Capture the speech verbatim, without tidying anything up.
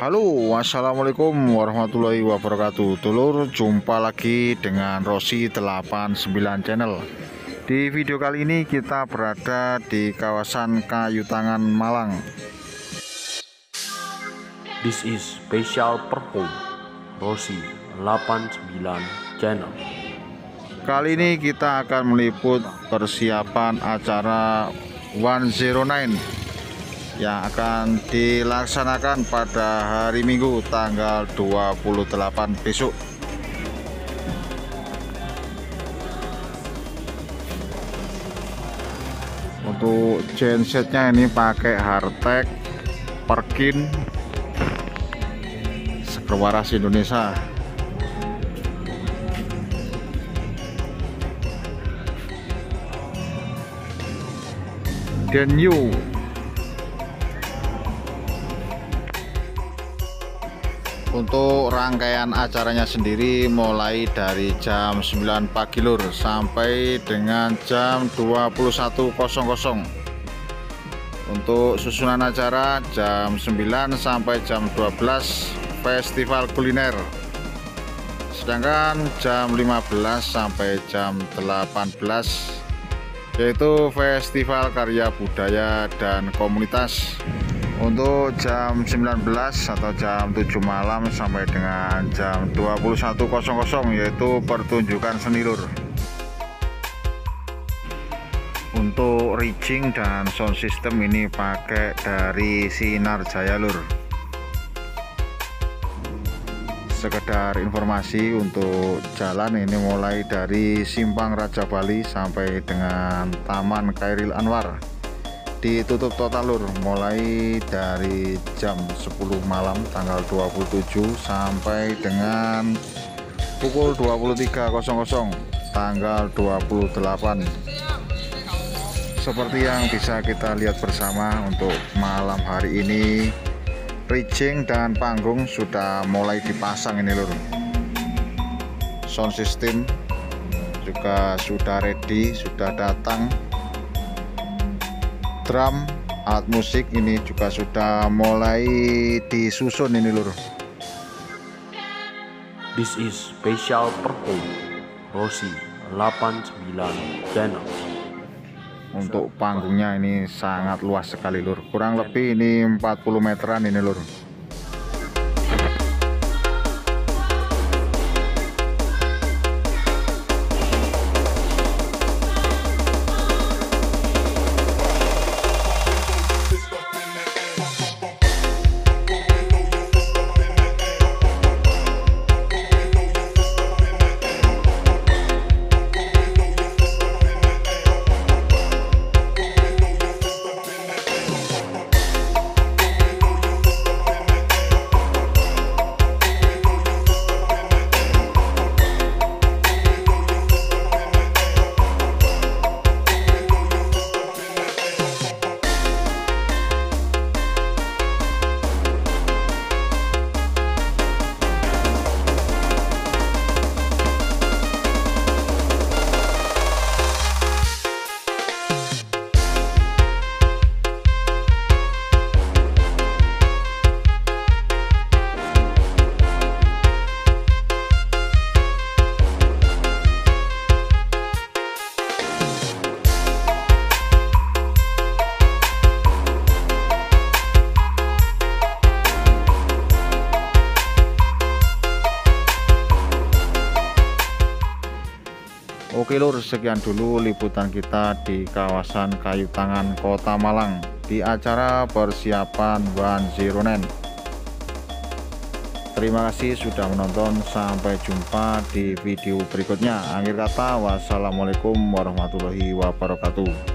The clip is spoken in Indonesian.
Halo, wassalamualaikum warahmatullahi wabarakatuh. Dulur, jumpa lagi dengan Rossi delapan sembilan Channel. Di video kali ini kita berada di kawasan Kayu Tangan, Malang. This is special perform Rossi delapan sembilan Channel. Kali ini kita akan meliput persiapan acara one oh nine yang akan dilaksanakan pada hari Minggu tanggal dua puluh delapan besok. Untuk gensetnya ini pakai Hardtech Perkin Sekerwaras Indonesia. Dan new untuk rangkaian acaranya sendiri mulai dari jam sembilan pagi lur sampai dengan jam dua puluh satu nol nol. Untuk susunan acara jam sembilan sampai jam dua belas festival kuliner. Sedangkan jam lima belas sampai jam delapan belas yaitu festival karya budaya dan komunitas. Untuk jam sembilan belas atau jam tujuh malam sampai dengan jam dua puluh satu nol nol yaitu pertunjukan seni lur. Untuk rigging dan sound system ini pakai dari Sinar Jaya lur. Sekedar informasi untuk jalan ini mulai dari Simpang Raja Bali sampai dengan Taman Khairil Anwar. Ditutup total lur mulai dari jam sepuluh malam tanggal dua puluh tujuh sampai dengan pukul dua puluh tiga nol nol tanggal dua puluh delapan. Seperti yang bisa kita lihat bersama, untuk malam hari ini rigging dan panggung sudah mulai dipasang ini lur. Sound system juga sudah ready, sudah datang. Drum, alat musik ini juga sudah mulai disusun ini lur. This is special perform Rossi delapan sembilan Channel. Untuk panggungnya ini sangat luas sekali lur, kurang lebih ini empat puluh meteran ini lur. Oke lur, sekian dulu liputan kita di kawasan Kayu Tangan, Kota Malang di acara persiapan one oh nine. Terima kasih sudah menonton, sampai jumpa di video berikutnya. Akhir kata, wassalamualaikum warahmatullahi wabarakatuh.